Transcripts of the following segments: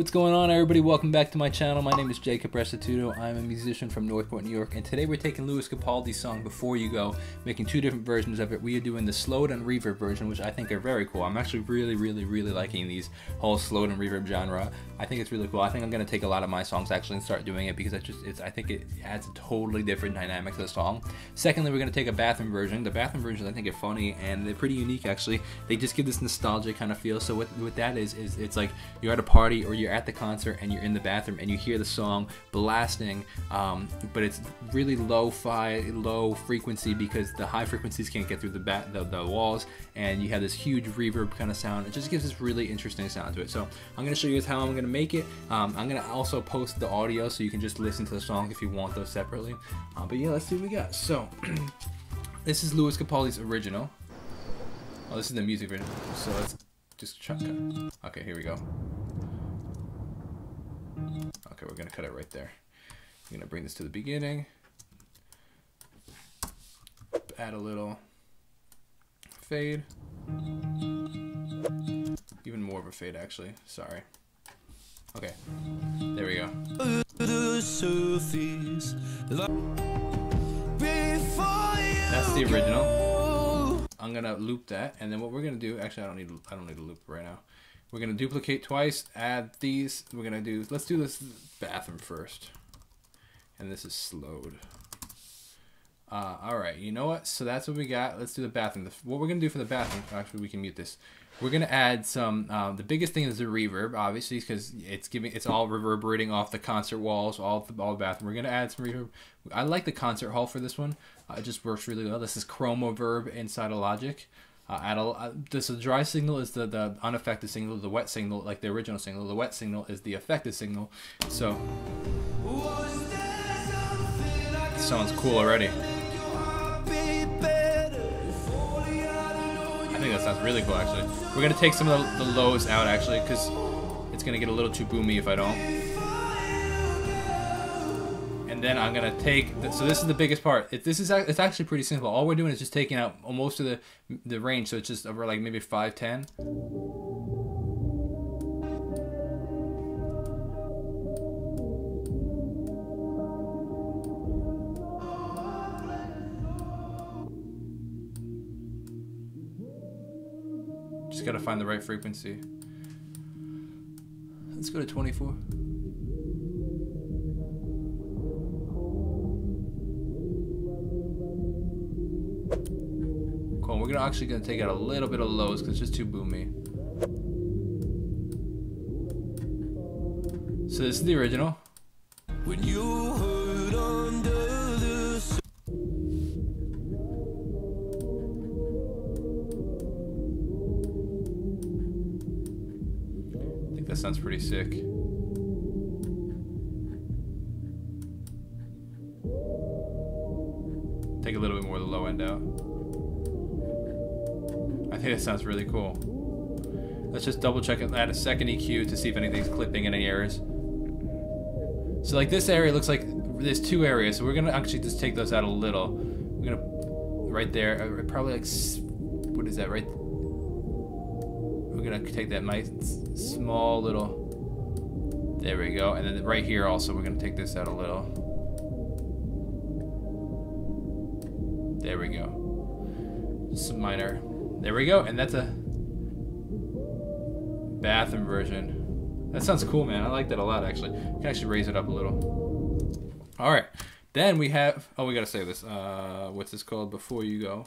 what's going on, everybody? Welcome back to my channel. My name is Jacob Restituto. I'm a musician from Northport, New York, and today we're taking Lewis Capaldi's song Before You Go, making two different versions of it. We are doing the slowed and reverb version, which I think are very cool. I'm actually really liking these whole slowed and reverb genre. I think it's really cool. I think I'm going to take a lot of my songs actually and start doing it because I think it adds a totally different dynamic to the song. Secondly, we're going to take a bathroom version. The bathroom versions I think are funny and they're pretty unique actually. They just give this nostalgic kind of feel. So what that is it's like you're at a party or you're at the concert and you're in the bathroom and you hear the song blasting, but it's really low frequency because the high frequencies can't get through the walls, and you have this huge reverb kind of sound. It just gives this really interesting sound to it. So I'm going to show you guys how I'm going to make it. I'm going to also post the audio so you can just listen to the song if you want those separately. But yeah, let's see what we got. So this is Lewis Capaldi's original. Oh, this is the music version. So let's just try. Okay, here we go. Okay, we're gonna cut it right there. I'm gonna bring this to the beginning. Add a little fade. Even more of a fade, actually. Sorry. Okay, there we go. That's the original. I'm gonna loop that, and then what we're gonna do, actually I don't need a loop right now. We're gonna duplicate twice, add these. We're gonna do, let's do this bathroom first. And this is slowed. Alright, you know what? So that's what we got. Let's do the bathroom. What we're gonna do for the bathroom, actually we can mute this. We're gonna add some, the biggest thing is the reverb, obviously, because it's all reverberating off the concert walls, all the bathroom. We're gonna add some reverb. I like the concert hall for this one. It just works really well. This is Chroma Verb inside of Logic. This dry signal is the unaffected signal. The wet signal, like the original signal, the wet signal is the affected signal. So it sounds cool already. I think that sounds really cool actually. We're gonna take some of the lows out actually because it's gonna get a little too boomy if I don't. And then I'm gonna take, so this is the biggest part. It's actually pretty simple. All we're doing is just taking out most of the range, so it's just over like maybe 5/10. Just gotta find the right frequency. Let's go to 24. Cool. We're actually gonna take out a little bit of lows because it's just too boomy. So this is the original. When you heard under the... I think that sounds pretty sick. Take a little bit more of the low end out. I think that sounds really cool. Let's just double check and add a second EQ to see if anything's clipping in any areas. So like this area looks like there's two areas, so we're gonna actually just take those out a little. We're gonna, right there, probably like, what is that, right? We're gonna take that nice small little, there we go. And then right here also, we're gonna take this out a little. There we go. Just some minor. There we go, and that's a bathroom version. That sounds cool, man. I like that a lot, actually. You can actually raise it up a little. All right, then we have, oh, we gotta save this. What's this called? Before You Go.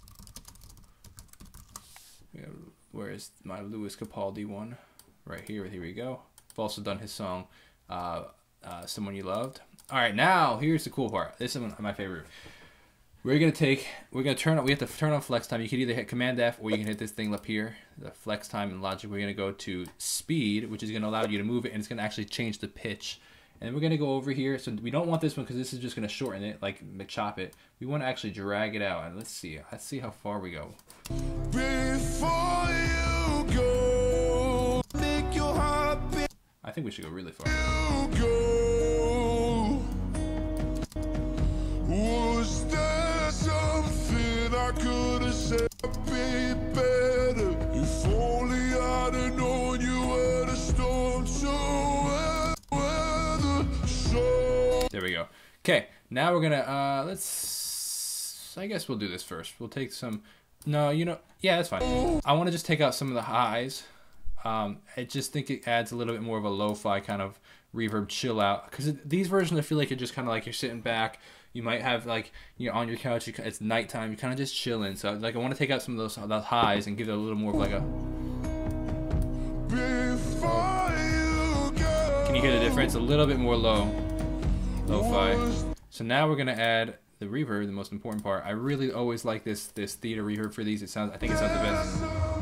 Where is my Lewis Capaldi one? Right here, here we go. I've also done his song, Someone You Loved. All right, now here's the cool part. This is my favorite. We have to turn on flex time. You can either hit Command F or you can hit this thing up here, the flex time in Logic. We're gonna go to speed, which is gonna allow you to move it, and it's gonna actually change the pitch. And we're gonna go over here. So we don't want this one because this is just gonna shorten it, like chop it. We want to actually drag it out, and let's see how far we go. Before you go, make your heart beat. I think we should go really far. I could have said be better. If only I'd have known you were the storm so Okay, now we're gonna I guess we'll do this first. We'll take some. No, you know, yeah, that's fine. I want to just take out some of the highs. I just think it adds a little bit more of a lo-fi kind of reverb chill out, because these versions I feel like you're just kind of like you're sitting back. You might have like you're on your couch. It's nighttime. You're kind of just chilling. So like I want to take out some of those highs and give it a little more of like a. Can you hear the difference? A little bit more lo-fi. So now we're gonna add the reverb, the most important part. I really always like this theater reverb for these. I think it sounds the best.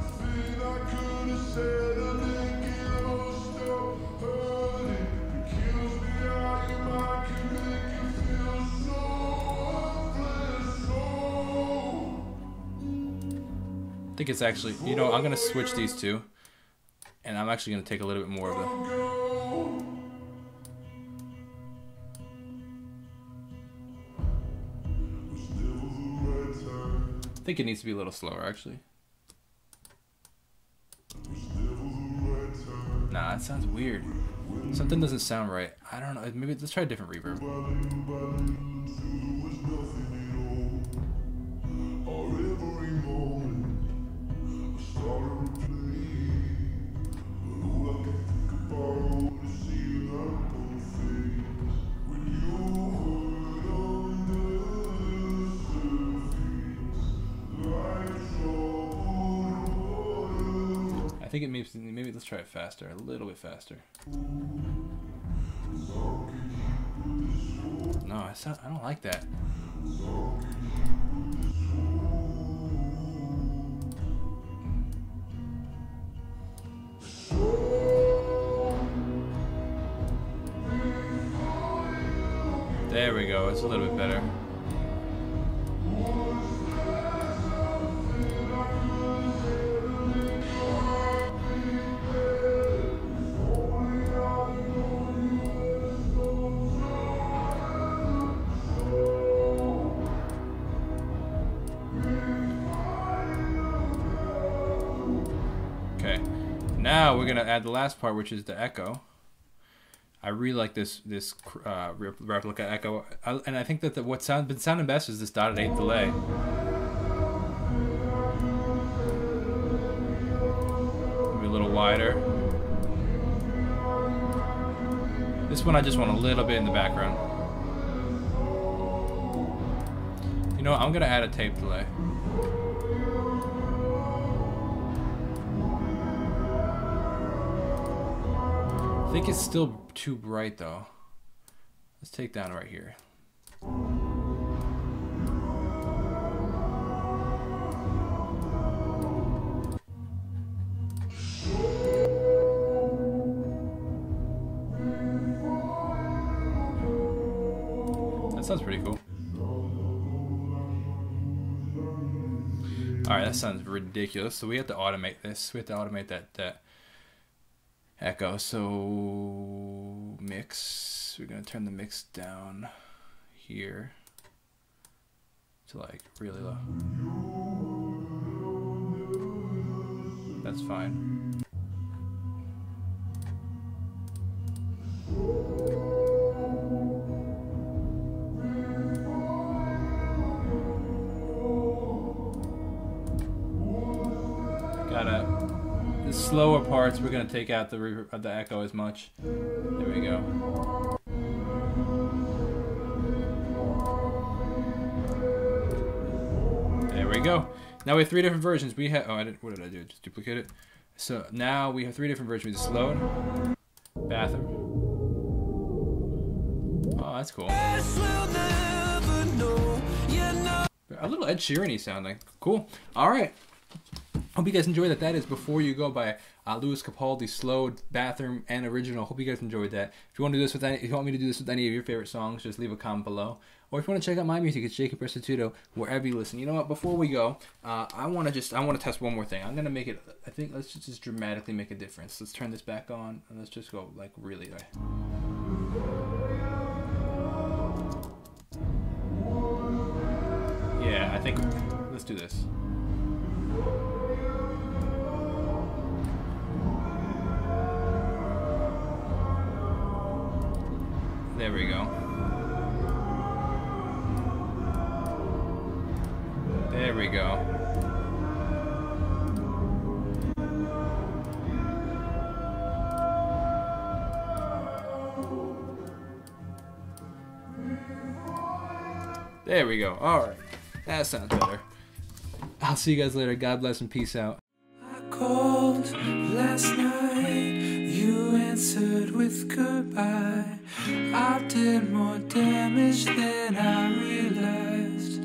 I think it's actually, you know, I'm gonna switch these two, and I'm actually gonna take a little bit more of the. I think it needs to be a little slower, actually. Nah, it sounds weird. Something doesn't sound right. I don't know. Maybe let's try a different reverb. I think it maybe let's try it faster, a little bit faster. No, I don't like that. There we go, it's a little bit better. Now we're gonna add the last part, which is the echo. I really like this replica echo, and I think that what's been sounding best is this dotted 8 delay. Maybe a little wider. This one I just want a little bit in the background. You know what? I'm gonna add a tape delay. I think it's still too bright though. Let's take down right here. That sounds pretty cool. Alright, that sounds ridiculous. So we have to automate this. We have to automate that echo. So mix, we're gonna turn the mix down here to like really low. That's fine. The slower parts, we're gonna take out the echo as much. There we go. There we go. Now we have 3 different versions. We have what did I do? Just duplicate it. So now we have 3 different versions. We have the slowed, bathroom. Oh, that's cool. A little Ed Sheeran-y sounding. Cool. All right. Hope you guys enjoyed that. That is Before You Go by Lewis Capaldi, slowed, bathroom, and original. Hope you guys enjoyed that. If you want to do this with if you want me to do this with any of your favorite songs, just leave a comment below. Or if you want to check out my music, it's Jacob Restituto wherever you listen. You know what? Before we go, I want to test one more thing. I'm gonna make it. I think let's just dramatically make a difference. Let's turn this back on and let's just go like really. Yeah, I think let's do this. There we go. There we go. There we go. Alright. That sounds better. I'll see you guys later. God bless and peace out. I called last night, you answered with goodbye. I did more damage than I realized.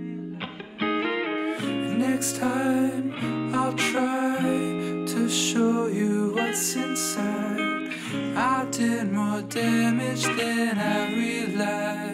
Next time I'll try to show you what's inside. I did more damage than I realized.